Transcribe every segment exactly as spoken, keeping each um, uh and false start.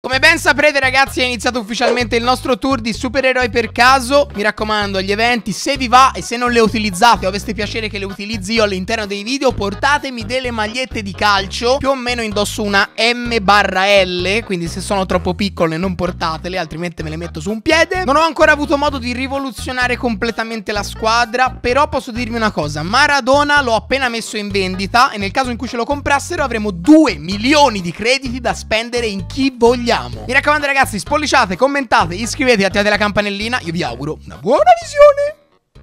Come ben saprete ragazzi, è iniziato ufficialmente il nostro tour di supereroi per caso. Mi raccomando, agli eventi, se vi va e se non le utilizzate o aveste piacere che le utilizzi io all'interno dei video, portatemi delle magliette di calcio. Più o meno indosso una M barra L, quindi se sono troppo piccole non portatele, altrimenti me le metto su un piede. Non ho ancora avuto modo di rivoluzionare completamente la squadra, però posso dirvi una cosa: Maradona l'ho appena messo in vendita e nel caso in cui ce lo comprassero avremo due milioni di crediti da spendere in chi vogliamo. Mi raccomando ragazzi, spolliciate, commentate, iscrivetevi, attivate la campanellina. Io vi auguro una buona visione.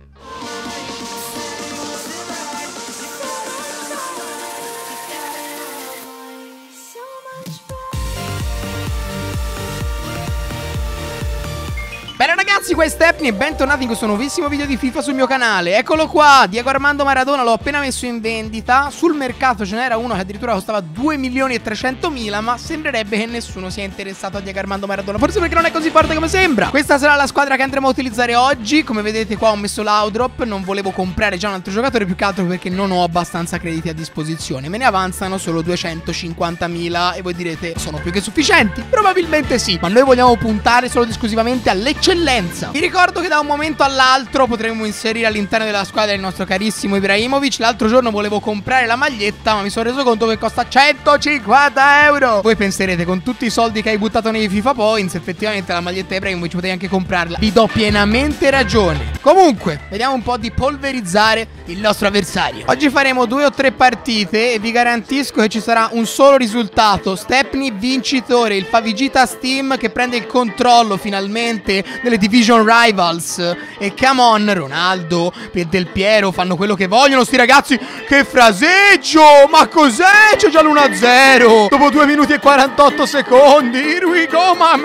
Bene ragazzi, qua è Stepney e bentornati in questo nuovissimo video di FIFA sul mio canale. Eccolo qua, Diego Armando Maradona, l'ho appena messo in vendita. Sul mercato ce n'era uno che addirittura costava due milioni e trecentomila, ma sembrerebbe che nessuno sia interessato a Diego Armando Maradona, forse perché non è così forte come sembra. Questa sarà la squadra che andremo a utilizzare oggi. Come vedete qua ho messo l'Audrop, non volevo comprare già un altro giocatore, più che altro perché non ho abbastanza crediti a disposizione. Me ne avanzano solo duecentocinquantamila e voi direte, sono più che sufficienti? Probabilmente sì, ma noi vogliamo puntare solo ed esclusivamente all'eccellenza. Vi ricordo che da un momento all'altro potremmo inserire all'interno della squadra il nostro carissimo Ibrahimovic. L'altro giorno volevo comprare la maglietta, ma mi sono reso conto che costa centocinquanta euro. Voi penserete, con tutti i soldi che hai buttato nei FIFA Points, effettivamente la maglietta Ibrahimovic potevi anche comprarla. Vi do pienamente ragione. Comunque, vediamo un po' di polverizzare il nostro avversario. Oggi faremo due o tre partite e vi garantisco che ci sarà un solo risultato: Stepney vincitore, il Favegita Team che prende il controllo finalmente delle Division Rivals. E come on, Ronaldo e Del Piero fanno quello che vogliono sti ragazzi. Che fraseggio! Ma cos'è? C'è già l'uno a zero dopo due minuti e quarantotto secondi. Here we go, my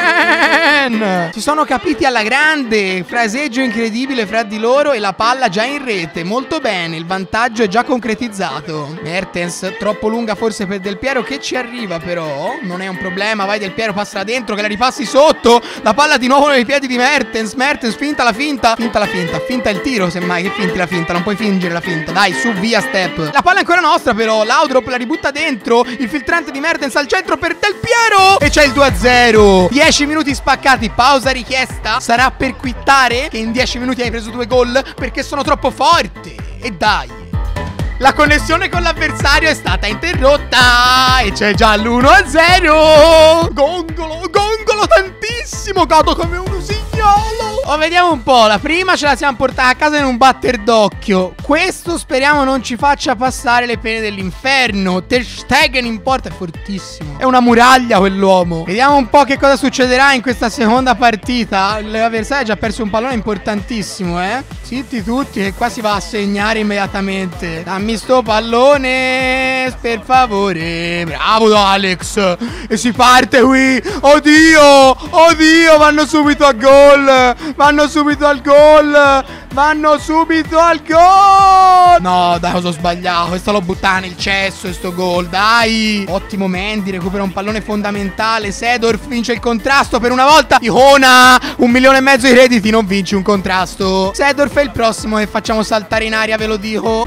man! Si sono capiti alla grande. Fraseggio incredibile fra di loro e la palla già in rete. Molto bene, il vantaggio è già concretizzato. Mertens, troppo lunga forse per Del Piero, che ci arriva però. Non è un problema, vai Del Piero, passa dentro, che la ripassi sotto. La palla di nuovo nei piedi di Mertens. Mertens, finta la finta. Finta la finta, finta il tiro semmai. Che finti la finta, non puoi fingere la finta. Dai, su, via, step. La palla è ancora nostra però. L'Audrop la ributta dentro. Il filtrante di Mertens al centro per Del Piero. E c'è il due a zero. dieci minuti spaccati, pausa richiesta. Sarà per quittare che in dieci minuti hai preso due gol perché sono troppo forte. E dai, la connessione con l'avversario è stata interrotta e c'è già l'uno a zero. Gongolo, gongolo tantissimo, godo come un usignolo. Oh, vediamo un po', la prima ce la siamo portata a casa in un batter d'occhio. Questo speriamo non ci faccia passare le pene dell'inferno. Ter Stegen in porta, è fortissimo, è una muraglia quell'uomo. Vediamo un po' che cosa succederà in questa seconda partita. L'avversario ha già perso un pallone importantissimo, eh. Zitti tutti che qua si va a segnare immediatamente. Dammi sto pallone, per favore. Bravo Alex. E si parte qui. Oddio, oddio, vanno subito a gol. Vanno subito al gol. Vanno subito al gol. No, dai, cosa ho sbagliato. Questo l'ho buttato nel cesso, questo gol. Dai. Ottimo Mendy, recupera un pallone fondamentale. Sedorf vince il contrasto per una volta. Icona, un milione e mezzo di crediti, non vinci un contrasto. Sedorf è il prossimo che facciamo saltare in aria, ve lo dico.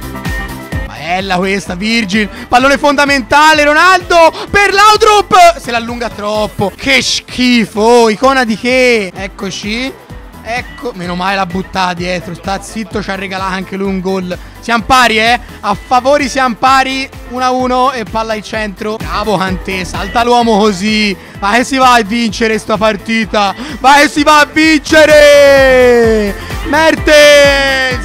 Bella questa, Virgil. Pallone fondamentale, Ronaldo per l'Audrop. Se l'allunga troppo. Che schifo. Icona di che? Eccoci. Ecco, meno male l'ha buttata dietro. Sta zitto, ci ha regalato anche lui un gol. Siamo pari, eh. A favori siamo pari. uno a uno e palla al centro. Bravo Kanté, salta l'uomo così. Ma che si va a vincere sta partita. Ma che si va a vincere. Mertens.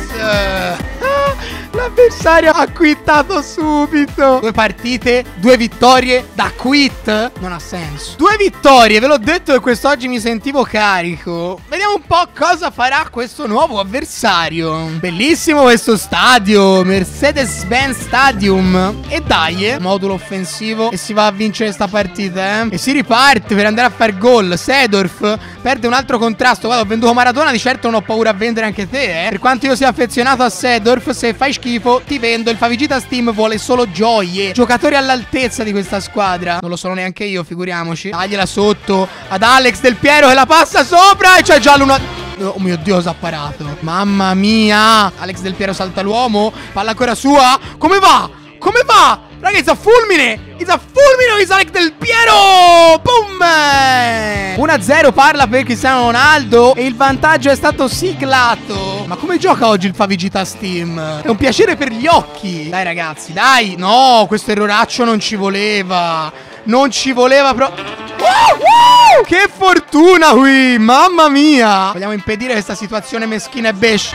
L'avversario ha quittato subito. Due partite, due vittorie da quit. Non ha senso. Due vittorie, ve l'ho detto che quest'oggi mi sentivo carico. Vediamo un po' cosa farà questo nuovo avversario. Bellissimo questo stadio, Mercedes-Benz Stadium. E dai, eh, modulo offensivo. E si va a vincere sta partita, eh. E si riparte per andare a far gol. Sedorf perde un altro contrasto. Guarda, ho venduto Maradona, di certo non ho paura a vendere anche te, eh. Per quanto io sia affezionato a Sedorf, se fai schifo ti vendo. Il Favegita Team vuole solo gioie, giocatori all'altezza di questa squadra. Non lo sono neanche io, figuriamoci. Tagliela sotto ad Alex Del Piero che la passa sopra e c'è già l'uno. Oh mio Dio, si ha parato. Mamma mia. Alex Del Piero salta l'uomo. Palla ancora sua. Come va? Come va? Ragazzi, a fulmine! Isa fulmine, Isa del Piero! Boom! uno a zero parla per Cristiano Ronaldo e il vantaggio è stato siglato. Ma come gioca oggi il Favicita Steam? È un piacere per gli occhi. Dai ragazzi, dai. No, questo erroraccio non ci voleva. Non ci voleva proprio. Uh, uh, che fortuna qui, mamma mia. Vogliamo impedire questa situazione meschina e besh.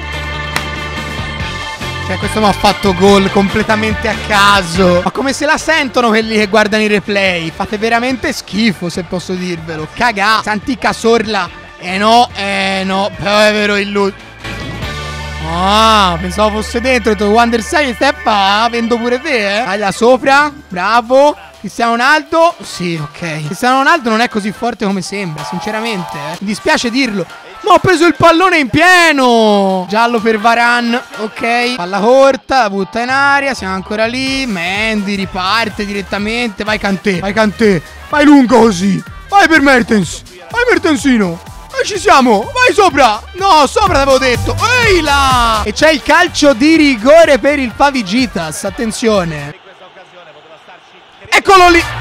Cioè, questo mi ha fatto gol completamente a caso. Ma come se la sentono quelli che guardano i replay? Fate veramente schifo, se posso dirvelo. Cagà, Santica Sorla. Eh no, eh no, povero illuso. Ah, pensavo fosse dentro. Ho detto, Wander sei, Steppa, vendo pure te, eh. Taglia sopra, bravo. Cristiano Ronaldo, sì, ok. Cristiano Ronaldo non è così forte come sembra, sinceramente, eh. Mi dispiace dirlo. Ma ho preso il pallone in pieno. Giallo per Varane. Ok. Palla corta, la butta in aria. Siamo ancora lì. Mendy riparte direttamente. Vai Kanté. Vai Kanté. Vai lungo così. Vai per Mertens. Vai Mertensino. E ci siamo. Vai sopra. No, sopra l'avevo detto. Ehi là. E c'è il calcio di rigore per il Favigitas. Attenzione. Eccolo lì.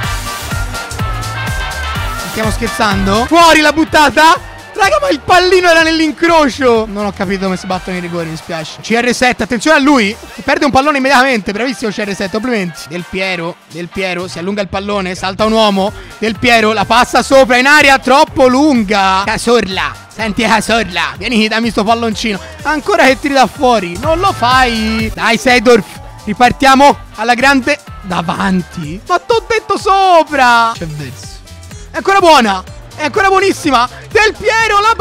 Stiamo scherzando? Fuori la buttata. Raga, ma il pallino era nell'incrocio. Non ho capito come si battono i rigori, mi spiace. C R sette, attenzione a lui. Si perde un pallone immediatamente. Bravissimo C R sette, complimenti. Del Piero, Del Piero, si allunga il pallone. Salta un uomo. Del Piero, la passa sopra in aria, troppo lunga. Casorla, senti Casorla. Vieni, dammi sto palloncino. Ancora che tiri da fuori. Non lo fai. Dai Seedorf, ripartiamo alla grande. Davanti. Ma t'ho detto sopra. C'è verso. È ancora buona. È ancora buonissima. Del Piero, la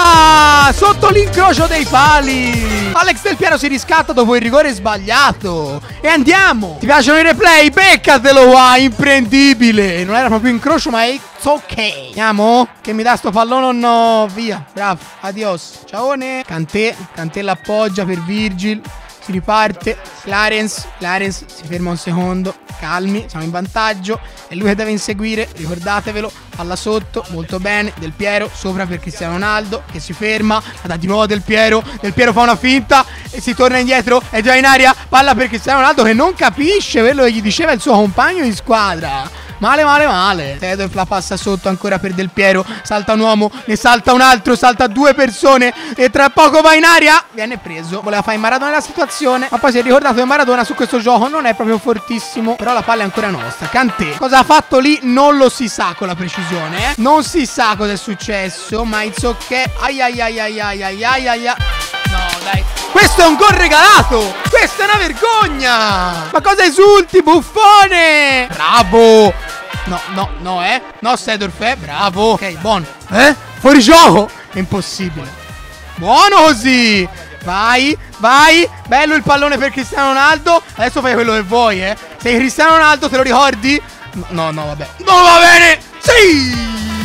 botta sotto l'incrocio dei pali. Alex Del Piero si riscatta dopo il rigore sbagliato. E andiamo. Ti piacciono i replay? Beccatelo qua. Imprendibile. Non era proprio incrocio, ma è it's ok. Andiamo. Che mi dà sto pallone o no? Via. Bravo. Adios. Ciaone. Kanté. Kanté l'appoggia per Virgil. Si riparte. Clarence. Clarence si ferma un secondo. Calmi, siamo in vantaggio. È lui che deve inseguire, ricordatevelo. Palla sotto, molto bene. Del Piero, sopra per Cristiano Ronaldo, che si ferma. La dà di nuovo Del Piero. Del Piero fa una finta e si torna indietro. È già in aria. Palla per Cristiano Ronaldo che non capisce quello che gli diceva il suo compagno di squadra. Male, male, male. Seedorf la passa sotto ancora per Del Piero. Salta un uomo, ne salta un altro. Salta due persone e tra poco va in aria. Viene preso. Voleva fare Maradona la situazione, ma poi si è ricordato che Maradona su questo gioco non è proprio fortissimo. Però la palla è ancora nostra. Kanté, cosa ha fatto lì? Non lo si sa con la precisione, eh. Non si sa cosa è successo, ma it's ok. Ai ai ai ai ai ai ai ai. No, dai. Questo è un gol regalato. Questa è una vergogna. Ma cosa esulti, buffone? Bravo. No, no, no, eh. No, Seedorf, eh. Bravo. Ok, buono. Eh? Fuori gioco. È impossibile. Buono così. Vai, vai. Bello il pallone per Cristiano Ronaldo. Adesso fai quello che vuoi, eh. Sei Cristiano Ronaldo, te lo ricordi? No, no, vabbè. Non va bene. Sì.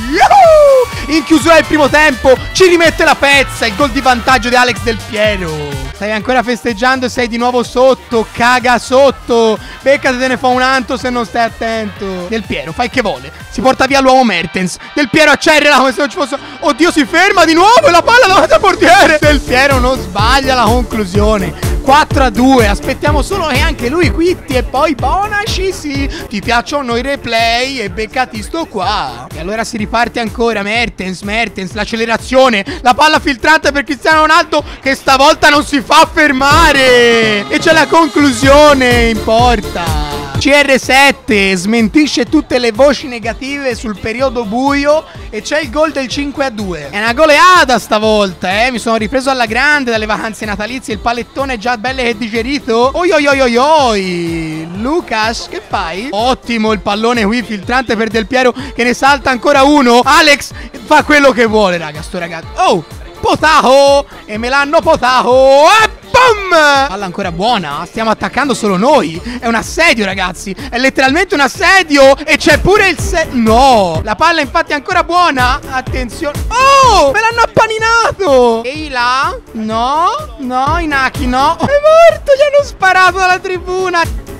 Yahoo! In chiusura del primo tempo ci rimette la pezza. Il gol di vantaggio di Alex Del Piero. Stai ancora festeggiando e sei di nuovo sotto. Caga sotto. Beccate, te ne fa un anto se non stai attento. Del Piero, fai che vuole. Si porta via l'uomo Mertens. Del Piero accelera come se non ci fosse. Oddio, si ferma di nuovo e la palla davanti al portiere. Del Piero non sbaglia la conclusione. quattro a due. Aspettiamo solo che anche lui quitti e poi Bonaci, sì. Ti piacciono i replay e beccati sto qua. E allora si riparte ancora. Mertens, Mertens, l'accelerazione. La palla filtrante per Cristiano Ronaldo che stavolta non si fa fermare. E c'è la conclusione in porta. C R sette smentisce tutte le voci negative sul periodo buio e c'è il gol del cinque a due. È una goleada stavolta, eh. Mi sono ripreso alla grande dalle vacanze natalizie. Il palettone è già bello che digerito. Oi oi oi oi oi. Lucas, che fai? Ottimo il pallone qui filtrante per Del Piero che ne salta ancora uno. Alex fa quello che vuole, raga, sto ragazzo. Oh, potato. E me l'hanno potato. E boom! Palla ancora buona. Stiamo attaccando solo noi. È un assedio, ragazzi. È letteralmente un assedio. E c'è pure il se... No. La palla infatti è ancora buona. Attenzione. Oh, me l'hanno appaninato. Ehi là. No, no, Inaki, no. È morto. Gli hanno sparato dalla tribuna.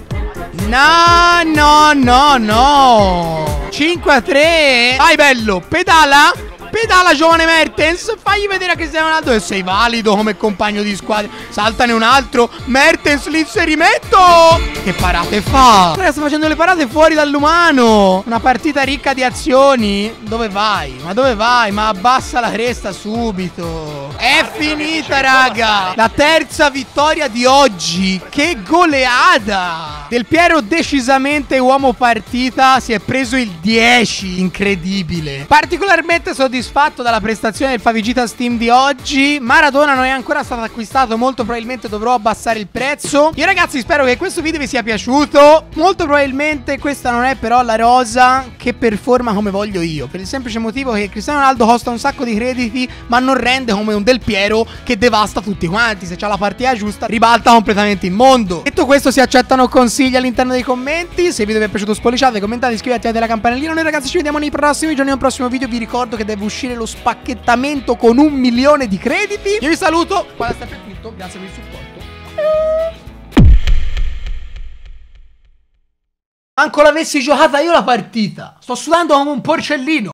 No, no, no, no. cinque a tre. Vai bello. Pedala. Pedala giovane Mertens, fagli vedere a Cristiano Ronaldo che sei valido come compagno di squadra. Saltane un altro. Mertens, l'inserimento. Che parate fa? Ora sta facendo le parate fuori dall'umano. Una partita ricca di azioni. Dove vai? Ma dove vai? Ma abbassa la cresta subito. È finita, raga. La terza vittoria di oggi. Che goleada. Del Piero decisamente uomo partita. Si è preso il dieci. Incredibile. Particolarmente soddisfatto dalla prestazione del Favegita Steam di oggi. Maradona non è ancora stato acquistato. Molto probabilmente dovrò abbassare il prezzo. Io ragazzi spero che questo video vi sia piaciuto. Molto probabilmente questa non è però la rosa che performa come voglio io, per il semplice motivo che Cristiano Ronaldo costa un sacco di crediti ma non rende come un Del Piero che devasta tutti quanti. Se c'ha la partita giusta ribalta completamente il mondo. Detto questo, si accettano consigli all'interno dei commenti. Se il video vi è piaciuto spolliciate, commentate, iscrivetevi, attivate la campanellina. Noi ragazzi ci vediamo nei prossimi giorni. Nel prossimo video vi ricordo che deve uscire lo spacchettamento con un milione di crediti. Io vi saluto, qua da Stefano è tutto, grazie per il supporto. Manco l'avessi giocata io la partita. Sto sudando come un porcellino.